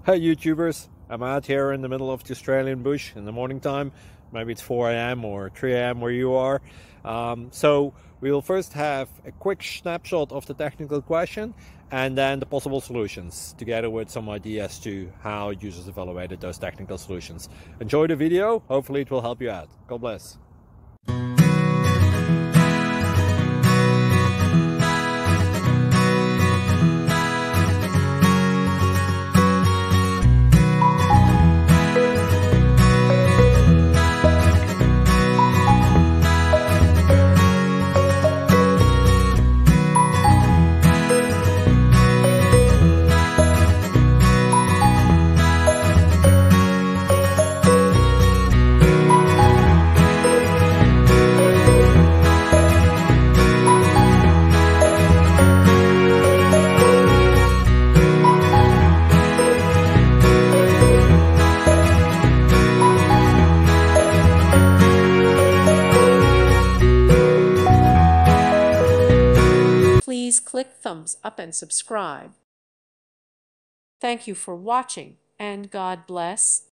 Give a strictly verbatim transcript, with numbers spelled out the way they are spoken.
Hey YouTubers, I'm out here in the middle of the Australian bush in the morning time. Maybe it's four A M or three A M where you are. Um, so we will first have a quick snapshot of the technical question and then the possible solutions, together with some ideas to how users evaluated those technical solutions. Enjoy the video, hopefully it will help you out. God bless. Please click thumbs up and subscribe. Thank you for watching, and God bless.